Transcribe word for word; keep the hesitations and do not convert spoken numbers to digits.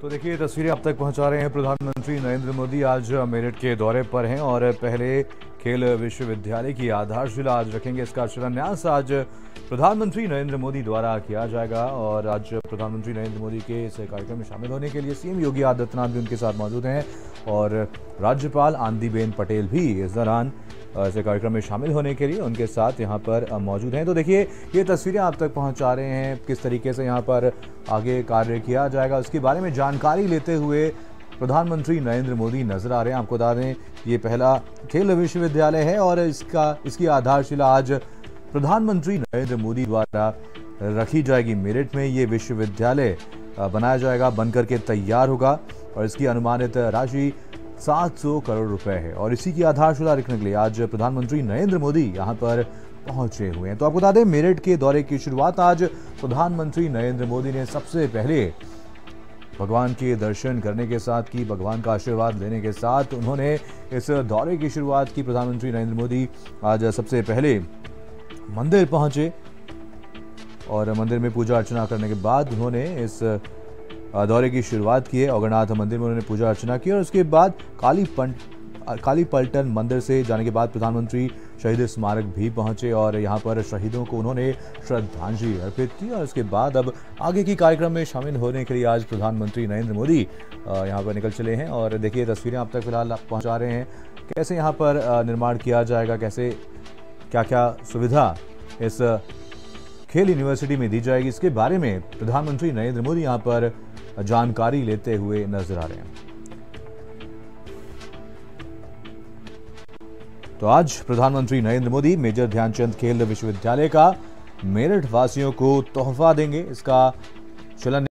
तो देखिए तस्वीरें अब तक पहुंचा रहे हैं प्रधानमंत्री नरेंद्र मोदी। आज मेरठ के दौरे पर हैं और पहले खेल विश्वविद्यालय की आधारशिला आज रखेंगे। इसका शिलान्यास आज प्रधानमंत्री नरेंद्र मोदी द्वारा किया जाएगा और आज प्रधानमंत्री नरेंद्र मोदी के इस कार्यक्रम में शामिल होने के लिए सीएम योगी आदित्यनाथ भी उनके साथ मौजूद हैं और राज्यपाल आनंदीबेन पटेल भी इस दौरान इस कार्यक्रम में शामिल होने के लिए उनके साथ यहाँ पर मौजूद हैं। तो देखिए ये तस्वीरें आप तक पहुँचा रहे हैं किस तरीके से यहाँ पर आगे कार्य किया जाएगा, उसके बारे में जानकारी लेते हुए प्रधानमंत्री नरेंद्र मोदी नजर आ रहे हैं। आपको बता दें ये पहला खेल विश्वविद्यालय है और इसका इसकी आधारशिला आज प्रधानमंत्री नरेंद्र मोदी द्वारा रखी जाएगी। मेरठ में ये विश्वविद्यालय बनाया जाएगा, बनकर के तैयार होगा और इसकी अनुमानित राशि सात सौ करोड़ रुपए है और इसी की आधारशिला रखने के लिए आज प्रधानमंत्री नरेंद्र मोदी यहां पर पहुंचे हुए हैं। तो आपको बता दें मेरठ के दौरे की शुरुआत आज प्रधानमंत्री नरेंद्र मोदी ने सबसे पहले भगवान के दर्शन करने के साथ की, भगवान का आशीर्वाद लेने के साथ उन्होंने इस दौरे की शुरुआत की। प्रधानमंत्री नरेंद्र मोदी आज सबसे पहले मंदिर पहुंचे और मंदिर में पूजा अर्चना करने के बाद उन्होंने इस दौरे की शुरुआत की है। औगरनाथ मंदिर में उन्होंने पूजा अर्चना की और उसके बाद काली पंट काली पलटन मंदिर से जाने के बाद प्रधानमंत्री शहीद स्मारक भी पहुंचे और यहां पर शहीदों को उन्होंने श्रद्धांजलि अर्पित की और उसके बाद अब आगे की कार्यक्रम में शामिल होने के लिए आज प्रधानमंत्री नरेंद्र मोदी यहां पर निकल चले हैं। और देखिए तस्वीरें अब तक फिलहाल पहुंचा रहे हैं कैसे यहां पर निर्माण किया जाएगा, कैसे क्या क्या सुविधा इस खेल यूनिवर्सिटी में दी जाएगी, इसके बारे में प्रधानमंत्री नरेंद्र मोदी यहां पर जानकारी लेते हुए नजर आ रहे हैं। तो आज प्रधानमंत्री नरेंद्र मोदी मेजर ध्यानचंद खेल विश्वविद्यालय का मेरठ वासियों को तोहफा देंगे। इसका शिलान्यास